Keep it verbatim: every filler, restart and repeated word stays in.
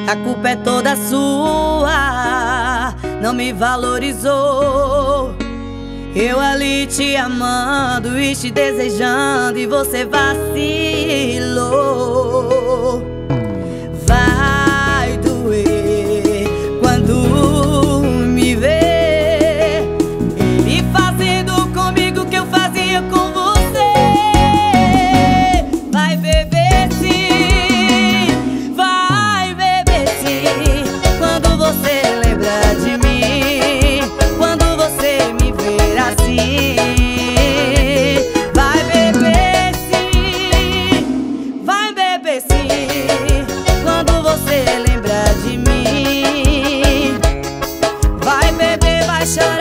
A culpa é toda sua, não me valorizou. Eu ali te amando e te desejando, e você vacilou. Vai doer quando me ver ele fazendo comigo o que eu fazia com você. Vai beber sim, vai beber sim, quando você lembrar de mim, quando você me ver assim. Vai beber sim, vai beber sim, quando você lembrar de mim. Vai beber, vai chorar.